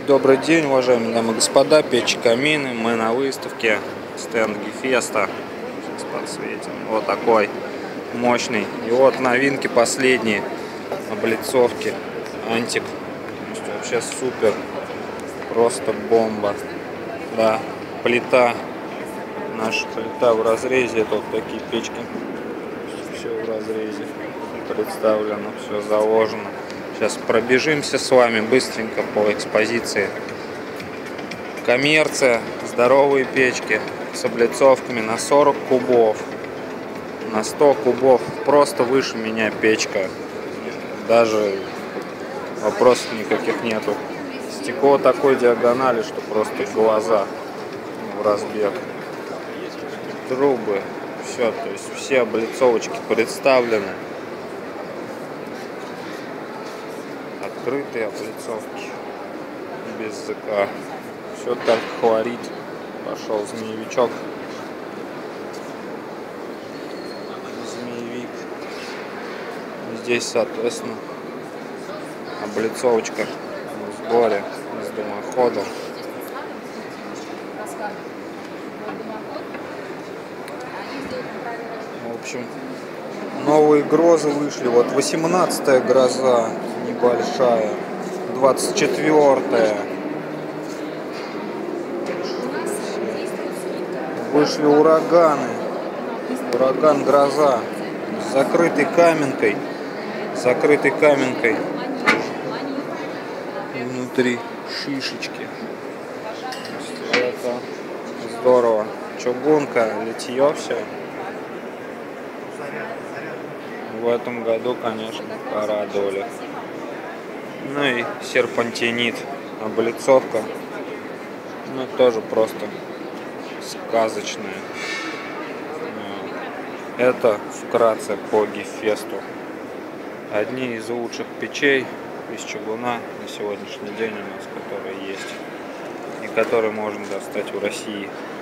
Добрый день, уважаемые дамы и господа, печи, камины. Мы на выставке стенд Гефеста. Сейчас подсветим. Вот такой мощный. И вот новинки последние. Облицовки. Антик. Вообще супер. Просто бомба. Да, плита. Наша плита в разрезе. Это вот такие печки. Все в разрезе представлено, все заложено. Сейчас пробежимся с вами быстренько по экспозиции. Коммерция, здоровые печки с облицовками на 40 кубов, на 100 кубов. Просто выше меня печка. Даже вопросов никаких нету. Стекло такой диагонали, что просто глаза в разбег. Трубы, все, то есть все облицовочки представлены. Открытые облицовки без ЗК. Все так хлорит. Пошел змеевичок. Змеевик. Здесь, соответственно, облицовочка в сборе с дымоходом. В общем, новые грозы вышли. Вот 18-я гроза небольшая, 24-я. Вышли ураганы. Ураган гроза с закрытой каменкой. Внутри шишечки. Это здорово. Чугунка, литье все. В этом году, конечно, порадовали. Ну и серпантинит, облицовка. Ну, тоже просто сказочная. Это вкратце по Гефесту. Одни из лучших печей из чугуна на сегодняшний день у нас, которые есть. И которые можно достать в России.